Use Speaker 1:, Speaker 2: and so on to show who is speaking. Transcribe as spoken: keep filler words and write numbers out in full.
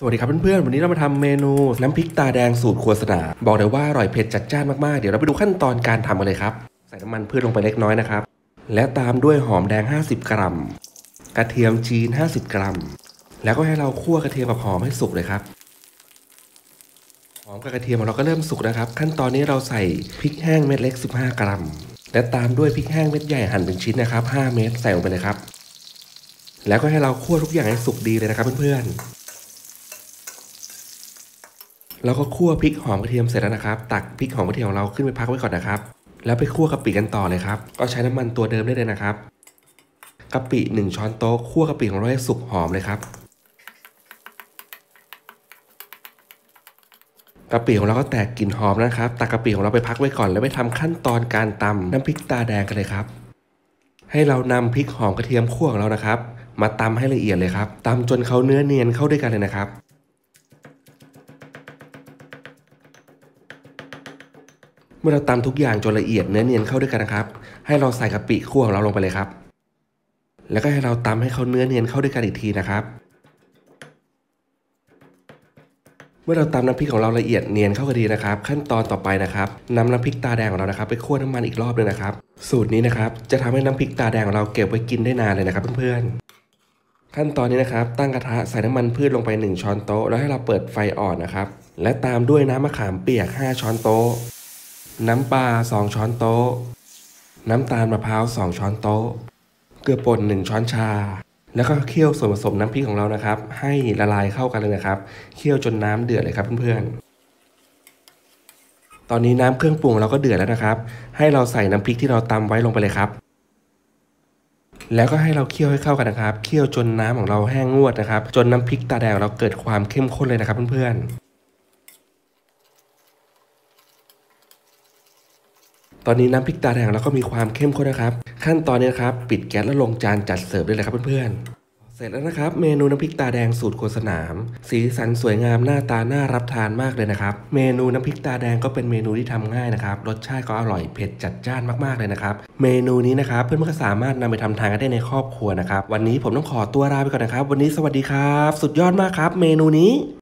Speaker 1: สวัสดีครับเพื่อนๆวันนี้เรามาทำเมนูน้ำพริกตาแดงสูตรครัวสนาบอกเลยว่าอร่อยเผ็ดจัดจ้านมากๆเดี๋ยวเราไปดูขั้นตอนการทำกันเลยครับใส่น้ำมันพืชลงไปเล็กน้อยนะครับและตามด้วยหอมแดงห้าสิบกรัมกระเทียมจีนห้าสิบกรัมแล้วก็ให้เราคั่วกระเทียมกับหอมให้สุกเลยครับหอมกับกระเทียมของเราก็เริ่มสุกนะครับขั้นตอนนี้เราใส่พริกแห้งเม็ดเล็กสิบห้ากรัมและตามด้วยพริกแห้งเม็ดใหญ่หั่นเป็นชิ้นนะครับห้าเม็ดใส่ลงไปเลยครับแล้วก็ให้เราคั่วทุกอย่างให้สุกดีเลยนะครับเพื่อนๆเราก็คั่วพริกหอมกระเทียมเสร็จแล้วนะครับตักพริกหอมกระเทียมของเราขึ้นไปพักไว้ก่อนนะครับแล้วไปคั่วกะปิกันต่อเลยครับก็ใช้น้ำมันตัวเดิมได้เลยนะครับกะปิหนึ่งช้อนโต๊ะคั่วกะปิของเราให้สุกหอมเลยครับกะปิของเราก็แตกกลิ่นหอมนะครับตักกะปิของเราไปพักไว้ก่อนแล้วไปทำขั้นตอนการตำน้ำพริกตาแดงกันเลยครับให้เรานำพริกหอมกระเทียมคั่วของเรานะครับมาตำให้ละเอียดเลยครับตำจนเขาเนื้อเนียนเข้าด้วยกันเลยนะครับเมื่อเราตำทุกอย่างจนละเอียดเนื้อเนียนเข้าด้วยกันนะครับให้เราใส่กะปิคั่วของเราลงไปเลยครับแล้วก็ให้เราตำให้เขาเนื้อเนียนเข้าด้วยกันอีกทีนะครับเมื่อเราตำน้ำพริกของเราละเอียดเนียนเข้ากันดีนะครับขั้นตอนต่อไปนะครับนำน้ำพริกตาแดงของเรานะครับไปคั่วน้ำมันอีกรอบนึงนะครับสูตรนี้นะครับจะทำให้น้ำพริกตาแดงของเราเก็บไว้กินได้นานเลยนะครับเพื่อนๆขั้นตอนนี้นะครับตั้งกระทะใส่น้ำมันพืชลงไปหนึ่งช้อนโต๊ะแล้วให้เราเปิดไฟอ่อนนะครับและตามด้วยน้ำมะขามเปียกห้าช้อนโต๊ะน้ำปลาสองช้อนโต๊ะน้ำตาลมะพร้าวสองช้อนโต๊ะเกลือป่นหนึ่งช้อนชาแล้วก็เคี่ยวส่วนผสมน้ำพริกของเรานะครับให้ละลายเข้ากันเลยนะครับเคี่ยวจนน้ำเดือดเลยครับเพื่อนๆตอนนี้น้ำเครื่องปรุงเราก็เดือดแล้วนะครับให้เราใส่น้ำพริกที่เราตำไว้ลงไปเลยครับแล้วก็ให้เราเคี่ยวให้เข้ากันนะครับเคี่ยวจนน้ำของเราแห้งงวดนะครับจนน้ำพริกตาแดงเราเกิดความเข้มข้นเลยนะครับเพื่อนๆตอนนี้น้ำพริกตาแดงเราก็มีความเข้มข้นนะครับขั้นตอนนี้นะครับปิดแก๊สแล้วลงจานจัดเสิร์ฟได้เลยครับเพื่อนๆเสร็จแล้วนะครับเมนูน้ำพริกตาแดงสูตรโคสนามสีสันสวยงามหน้าตาน่ารับทานมากเลยนะครับเมนูน้ำพริกตาแดงก็เป็นเมนูที่ทำง่ายนะครับรสชาติก็อร่อยเผ็ดจัดจ้านมากๆเลยนะครับเมนูนี้นะครับเพื่อนๆก็สามารถนำไปทำทานกันได้ในครอบครัวนะครับวันนี้ผมต้องขอตัวลาไปก่อนนะครับวันนี้สวัสดีครับสุดยอดมากครับเมนูนี้